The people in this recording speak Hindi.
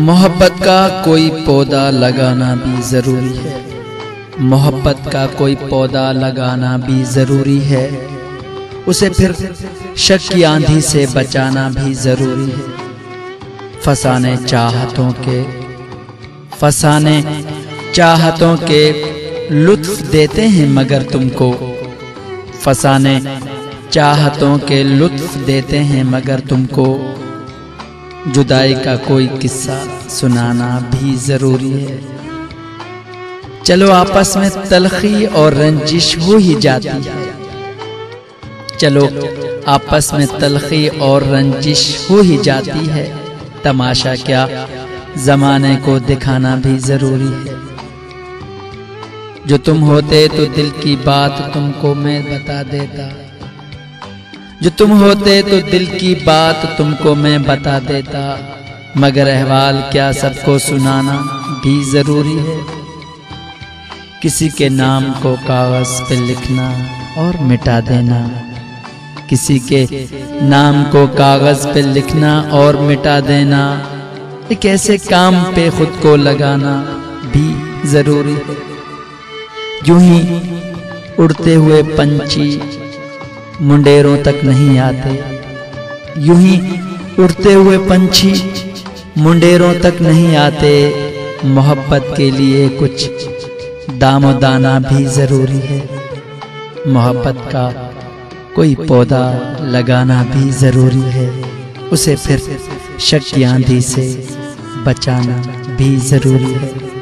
मोहब्बत का कोई पौधा लगाना भी ज़रूरी है। मोहब्बत का कोई पौधा लगाना भी ज़रूरी है। उसे फिर शक की आंधी से बचाना भी ज़रूरी है। फसाने चाहतों के लुत्फ देते हैं मगर तुमको। फसाने चाहतों के लुत्फ देते हैं मगर तुमको। जुदाई का कोई किस्सा सुनाना भी ज़रूरी है। चलो आपस में तलखी और रंजिश हो ही जाती है। चलो आपस में तलखी और रंजिश हो ही जाती है। तमाशा क्या ज़माने को दिखाना भी ज़रूरी है। जो तुम होते तो दिल की बात तुमको मैं बता देता। जो तुम होते तो दिल की बात तुमको मैं बता देता। मगर अहवाल क्या सबको सुनाना भी ज़रूरी है। किसी के नाम को कागज़ पे लिखना और मिटा देना। किसी के नाम को कागज़ पे लिखना और मिटा देना। एक ऐसे काम पे खुद को लगाना भी ज़रूरी है। यूं ही उड़ते हुए पंछी मुंडेरों तक नहीं आते। यूं ही उड़ते हुए पंछी मुंडेरों तक नहीं आते। मोहब्बत के लिए कुछ दामो दाना भी ज़रूरी है। मोहब्बत का कोई पौधा लगाना भी ज़रूरी है। उसे फिर शक की आंधी से बचाना भी ज़रूरी है।